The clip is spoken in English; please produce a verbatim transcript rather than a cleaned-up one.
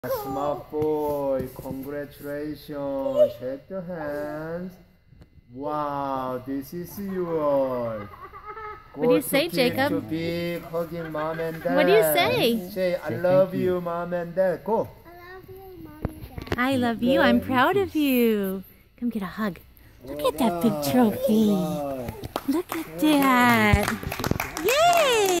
Smart boy, congratulations. Shake the hands. Wow, this is yours. What do you say, Jacob? To big, hugging mom and dad. What do you say? Say, I love you, mom and dad. Go. I love you. I'm proud of you. Come get a hug. Look at that big trophy. Look at that. Yay!